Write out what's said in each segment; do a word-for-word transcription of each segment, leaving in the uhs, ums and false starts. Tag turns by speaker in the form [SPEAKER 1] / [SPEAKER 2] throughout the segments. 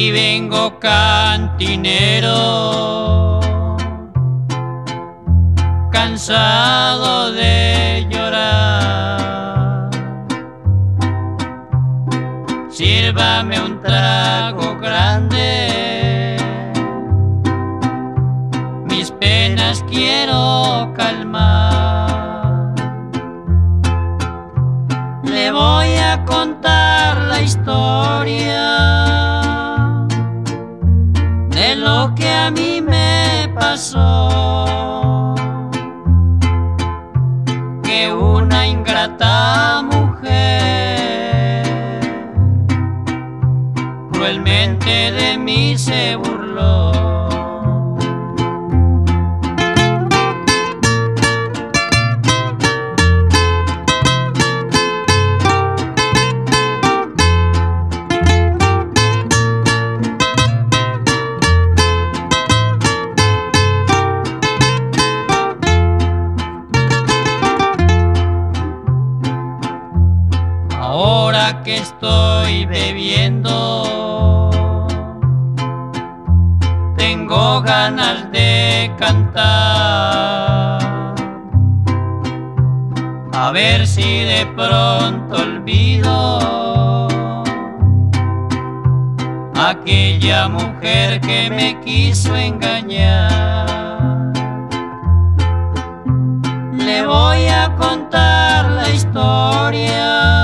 [SPEAKER 1] y vengo cantinero, cansado de llorar. Sírvame un trago grande, mis penas quiero calmar. Le voy a contar la historia de lo que a mí me pasó, que una ingrata mujer cruelmente de mí se burló. Ahora que estoy bebiendo, tengo ganas de cantar, a ver si de pronto olvido aquella mujer que me quiso engañar. Le voy a contar la historia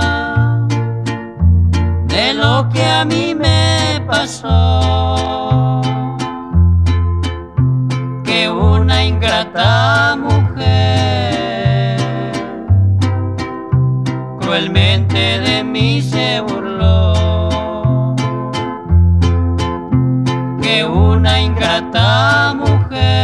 [SPEAKER 1] de lo que a mí me pasó, que una ingrata mujer cruelmente de mí se burló, que una ingrata mujer